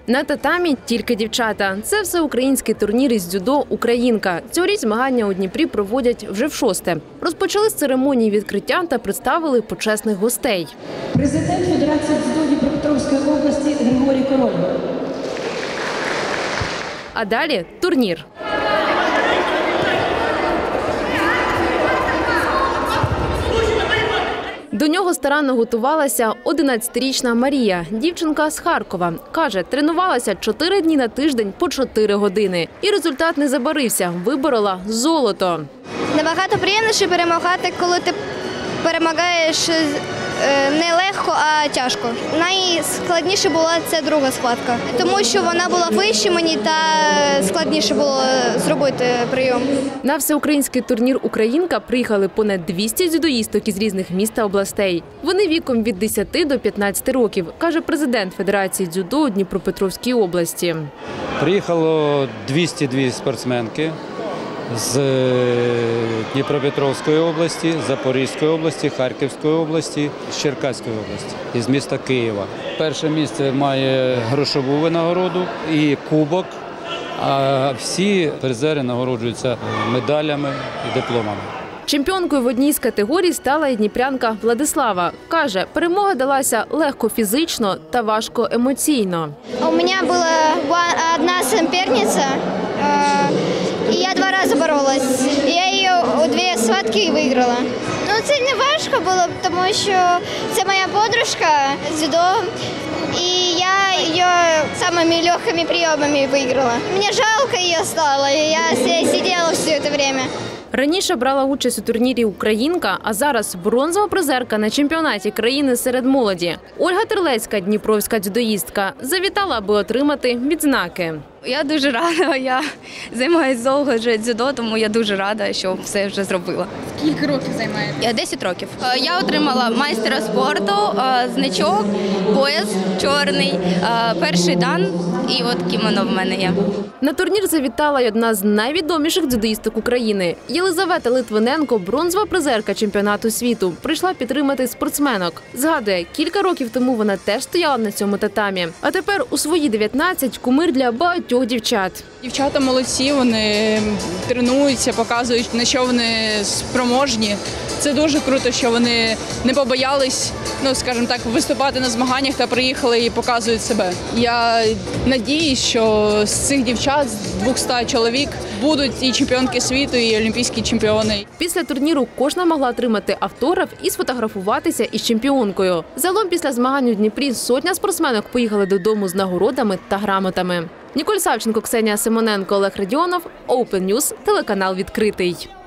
На татамі тільки дівчата. Це всеукраїнський турнір із дзюдо «Українка». Цьогоріч змагання у Дніпрі проводять вже в-6. Розпочали з церемонії відкриття та представили почесних гостей. Президент Федерації дзюдо Дніпропетровської області Григорій Король. А далі – турнір. До нього старанно готувалася 11-річна Марія. Дівчинка з Харкова. Каже, тренувалася 4 дні на тиждень по 4 години. І результат не забарився. Виборола золото. Набагато приємніше перемагати, коли ти перемагаєш не легко, а тяжко. Найскладніше була ця друга схватка, тому що вона була вище мені та складніше було зробити прийом. На всеукраїнський турнір «Українка» приїхали понад 200 дзюдоїсток із різних міст та областей. Вони віком від 10 до 15 років, каже президент Федерації дзюдо у Дніпропетровській області. Приїхало 202 спортсменки з Дніпропетровської області, Запорізької області, Харківської області, з Черкаської області, із міста Києва. Перше місце має грошову винагороду і кубок, а всі призери нагороджуються медалями і дипломами. Чемпіонкою в одній з категорій стала і дніпрянка Владислава. Каже, перемога далася легко фізично та важко емоційно. У мене була одна суперниця, і я 2 рази боролась. Я її у 2 схватки виграла. Це не важко було, тому що це моя подружка з дзюдо, і я її самими легкими прийомами виграла. Мені жалко її стало, і я сиділа все це час. Раніше брала участь у турнірі «Українка», а зараз бронзова призерка на чемпіонаті країни серед молоді. Ольга Терлецька, дніпровська дзюдоїстка, завітала, аби отримати відзнаки. Я дуже рада, я займаюся довго вже дзюдо, тому я дуже рада, що все вже зробила. Скільки років займаєтесь? 10 років. Я отримала майстера спорту, значок, пояс чорний, перший дан і от кімоно в мене є. На турнір завітала й одна з найвідоміших дзюдоїсток України. Єлизавета Литвиненко, бронзова призерка чемпіонату світу, прийшла підтримати спортсменок. Згадує, кілька років тому вона теж стояла на цьому татамі. А тепер у свої 19 кумир для багатьох дівчат. Дівчата молодці, вони тренуються, показують, на що вони спроможні. Це дуже круто, що вони не побоялись, скажімо так, виступати на змаганнях та приїхали і показують себе. Я надіюсь, що з цих дівчат, з 200 чоловік, будуть і чемпіонки світу, і олімпійські чемпіони. Після турніру кожна могла отримати автограф і сфотографуватися із чемпіонкою. Загалом після змагань у Дніпрі сотня спортсменок поїхали додому з нагородами та грамотами. Ніколь Савченко, Ксенія Симоненко, Олег Радіонов, Open News, телеканал «Відкритий».